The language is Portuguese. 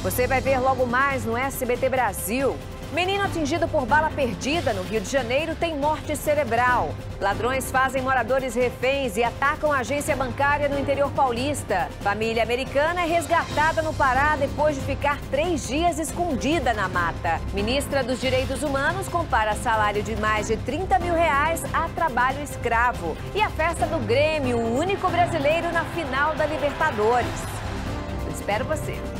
Você vai ver logo mais no SBT Brasil. Menino atingido por bala perdida no Rio de Janeiro tem morte cerebral. Ladrões fazem moradores reféns e atacam agência bancária no interior paulista. Família americana é resgatada no Pará depois de ficar 3 dias escondida na mata. Ministra dos Direitos Humanos compara salário de mais de R$30 mil a trabalho escravo. E a festa do Grêmio, o único brasileiro na final da Libertadores. Eu espero você.